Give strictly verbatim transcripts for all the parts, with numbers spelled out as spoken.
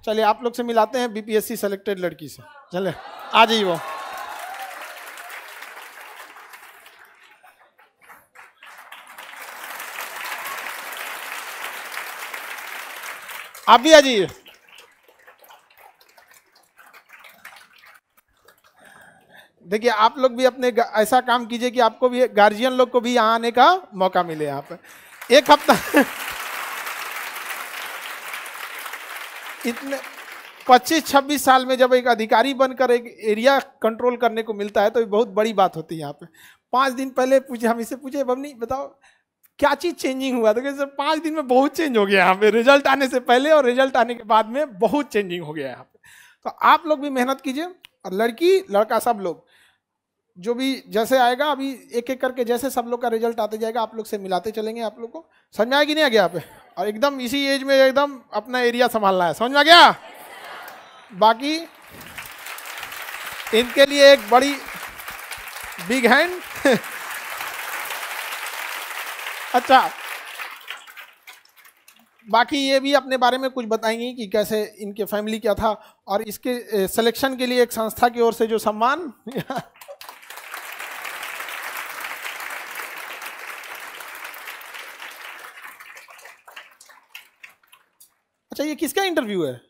चलिए आप लोग से मिलाते हैं बीपीएससी सेलेक्टेड लड़की से। चले आ जाइए वो। आप भी आ जाइए। देखिए आप लोग भी अपने ऐसा काम कीजिए कि आपको भी, गार्जियन लोग को भी यहाँ आने का मौका मिले। यहाँ पे एक हफ्ता इतने पच्चीस छब्बीस साल में जब एक अधिकारी बनकर एक एरिया कंट्रोल करने को मिलता है तो ये बहुत बड़ी बात होती है। यहाँ पे पाँच दिन पहले पूछे, हम इससे पूछे बबनी बताओ क्या चीज़ चेंजिंग हुआ, तो सर पाँच दिन में बहुत चेंज हो गया यहाँ पे, रिजल्ट आने से पहले और रिजल्ट आने के बाद में बहुत चेंजिंग हो गया यहाँ पे। तो आप लोग भी मेहनत कीजिए, और लड़की लड़का सब लोग जो भी जैसे आएगा, अभी एक एक करके जैसे सब लोग का रिजल्ट आते जाएगा आप लोग से मिलाते चलेंगे। आप लोग को समझ में आएगी नहीं आ गया यहाँ पे, और एकदम इसी एज में एकदम अपना एरिया संभालना है। समझ में आ गया? बाकी इनके लिए एक बड़ी बिग हैंड। अच्छा, बाकी ये भी अपने बारे में कुछ बताएंगी कि कैसे इनके फैमिली क्या था, और इसके सिलेक्शन के लिए एक संस्था की ओर से जो सम्मान। अच्छा, ये किसका इंटरव्यू है?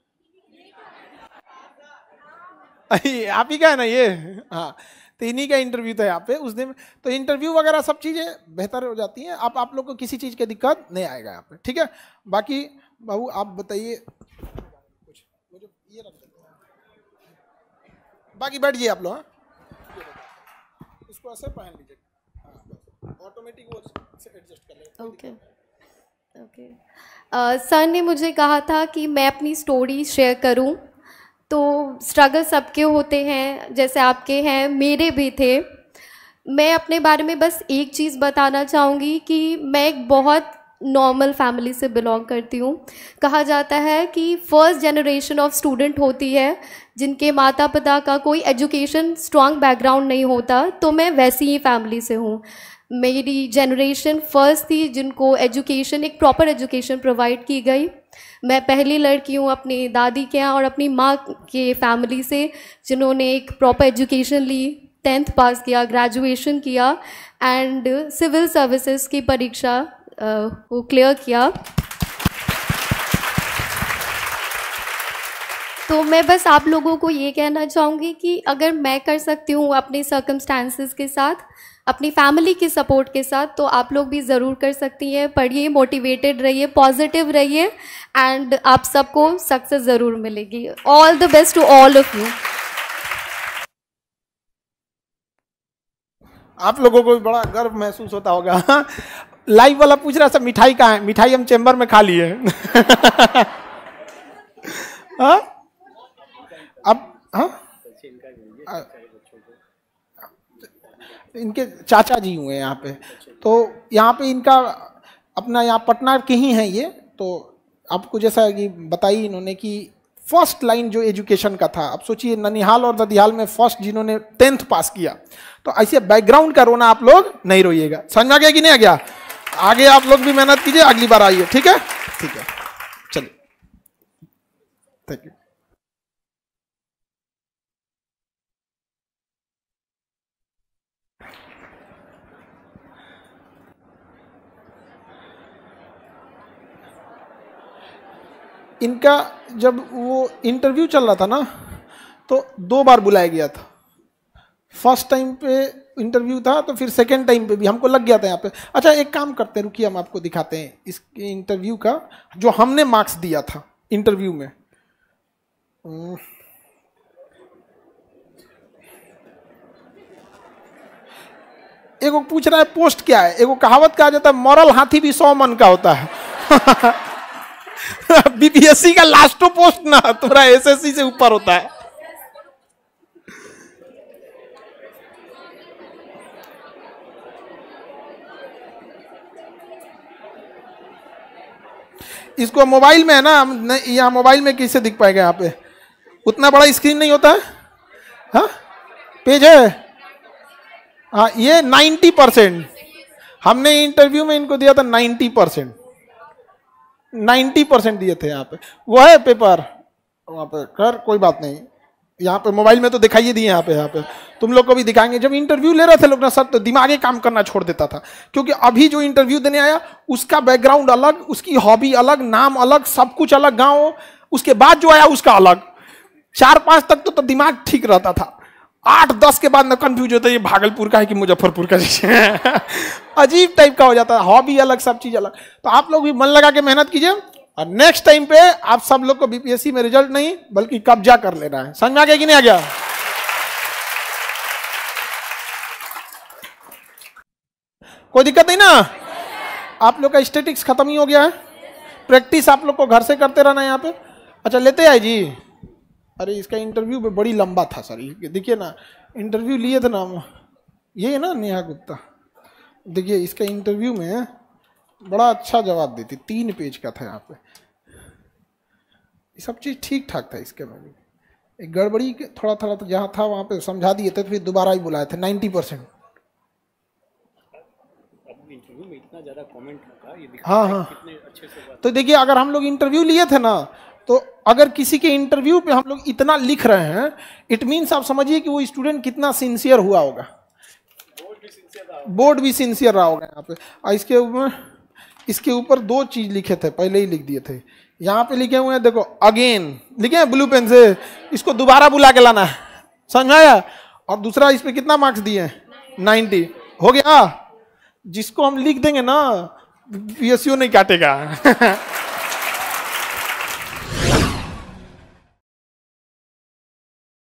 आप ही का है ना ये? हाँ, तो इन्हीं का इंटरव्यू था यहाँ पे उस दिन। तो इंटरव्यू वगैरह सब चीज़ें बेहतर हो जाती हैं। आप आप लोग को किसी चीज़ की दिक्कत नहीं आएगा यहाँ पे, ठीक है? बाकी बाबू आप बताइए कुछ, मुझे ये रख देते हैं, बाकी बैठ जाइए आप लोग। हाँ, इसको ऐसे पहन लीजिए, ऑटोमेटिक वो से एडजस्ट कर लेगा। Okay okay. सर ने मुझे कहा था कि मैं अपनी स्टोरी शेयर करूं, तो स्ट्रगल सबके होते हैं, जैसे आपके हैं, मेरे भी थे। मैं अपने बारे में बस एक चीज़ बताना चाहूँगी कि मैं एक बहुत नॉर्मल फैमिली से बिलोंग करती हूँ। कहा जाता है कि फर्स्ट जनरेशन ऑफ स्टूडेंट होती है जिनके माता पिता का कोई एजुकेशन स्ट्रॉन्ग बैकग्राउंड नहीं होता, तो मैं वैसी ही फैमिली से हूँ। मेरी जनरेशन फर्स्ट थी जिनको एजुकेशन, एक प्रॉपर एजुकेशन प्रोवाइड की गई। मैं पहली लड़की हूँ अपनी दादी के यहाँ और अपनी माँ के फैमिली से जिन्होंने एक प्रॉपर एजुकेशन ली, टेंथ पास किया, ग्रेजुएशन किया एंड सिविल सर्विसेज की परीक्षा वो क्लियर किया। तो मैं बस आप लोगों को ये कहना चाहूँगी कि अगर मैं कर सकती हूँ अपने सर्कमस्टांसेस के साथ, अपनी फैमिली के सपोर्ट के साथ, तो आप लोग भी ज़रूर कर सकती हैं। पढ़िए, मोटिवेटेड रहिए, पॉजिटिव रहिए एंड आप सबको सक्सेस ज़रूर मिलेगी। All the best to all of you. आप लोगों को भी बड़ा गर्व महसूस होता होगा। लाइव वाला पूछ रहा सब मिठाई कहाँ है? मिठाई हम चेंबर में खा लिए। हाँ अब हाँ इनके चाचा जी हुए यहाँ पे, तो यहाँ पे इनका अपना यहाँ पटना के ही हैं ये। तो आपको जैसा कि बताई इन्होंने कि फर्स्ट लाइन जो एजुकेशन का था, अब सोचिए ननिहाल और ददिहाल में फर्स्ट जिन्होंने टेंथ पास किया, तो ऐसे बैकग्राउंड का रोना आप लोग नहीं रोइएगा। समझ में आ गया कि नहीं आ गया? आगे आप लोग भी मेहनत कीजिए, अगली बार आइए, ठीक है? ठीक है, चलिए, थैंक यू। इनका जब वो इंटरव्यू चल रहा था ना, तो दो बार बुलाया गया था। फर्स्ट टाइम पे इंटरव्यू था, तो फिर सेकेंड टाइम पे भी हमको लग गया था यहाँ पे। अच्छा एक काम करते हैं, रुकिए हम आपको दिखाते हैं इस इंटरव्यू का जो हमने मार्क्स दिया था इंटरव्यू में। एगो पूछ रहा है पोस्ट क्या है, एगो कहावत कहा जाता है मरल हाथी भी सौ मन का होता है। बीपीएससी का लास्ट पोस्ट ना तुम्हारा एसएससी से ऊपर होता है। इसको मोबाइल में है ना, यहाँ मोबाइल में कैसे दिख पाएगा? यहाँ पे उतना बड़ा स्क्रीन नहीं होता है। हाँ पेज है, हाँ ये नाइन्टी परसेंट हमने इंटरव्यू में इनको दिया था, नाइन्टी परसेंट नाइन्टी परसेंट दिए थे यहाँ पे। वो है पेपर, वहाँ पे कर, कोई बात नहीं, यहाँ पे मोबाइल में तो दिखाइए दिए, यहाँ पे यहाँ पे तुम लोग को भी दिखाएंगे। जब इंटरव्यू ले रहे थे लोग ना सर, तो दिमागे काम करना छोड़ देता था, क्योंकि अभी जो इंटरव्यू देने आया उसका बैकग्राउंड अलग, उसकी हॉबी अलग, नाम अलग, सब कुछ अलग, गाँव, उसके बाद जो आया उसका अलग। चार पांच तक तो, तो दिमाग ठीक रहता था, आठ दस के बाद ना कंफ्यूज होता है ये भागलपुर का है कि मुजफ्फरपुर का है अजीब टाइप का हो जाता है, हॉबी अलग, सब चीज अलग। तो आप लोग भी मन लगा के मेहनत कीजिए, और नेक्स्ट टाइम पे आप सब लोग को बीपीएससी में रिजल्ट नहीं बल्कि कब्जा कर लेना है। समझ में आ गया कि नहीं आ गया? कोई दिक्कत नहीं ना? आप लोग का स्टैटिक्स खत्म ही हो गया है, प्रैक्टिस आप लोग को घर से करते रहना है यहाँ पे। अच्छा लेते आए जी। अरे इसका इंटरव्यू भी बड़ी लंबा था सर, देखिए ना इंटरव्यू लिए थे ना, ये है ना नेहा गुप्ता, देखिए इसका इंटरव्यू में बड़ा अच्छा जवाब देती, तीन पेज का था यहाँ पे, सब चीज़ ठीक ठाक था इसके में भी, एक गड़बड़ी थोड़ा थोड़ा तो जहाँ था वहाँ पे समझा दिए थे, तो फिर दोबारा ही बुलाए थे नाइन्टी परसेंट। इंटरव्यू में इतना ज़्यादा कमेंट होगा, ये हाँ हाँ कितने अच्छे से। तो देखिए अगर हम लोग इंटरव्यू लिए थे ना, तो अगर किसी के इंटरव्यू पे हम लोग इतना लिख रहे हैं, इट मीन्स आप समझिए कि वो स्टूडेंट कितना सिंसियर हुआ होगा, बोर्ड भी सिंसियर रहा होगा यहाँ पे। और इसके ऊपर इसके ऊपर दो चीज लिखे थे, पहले ही लिख दिए थे, यहाँ पे लिखे हुए हैं देखो अगेन, लिखे हैं ब्लू पेन से, इसको दोबारा बुला के लाना है, समझ आया? और दूसरा इस पे कितना मार्क्स दिए हैं? नाइन्टी। हो गया? जिसको हम लिख देंगे ना पीएसयू नहीं काटेगा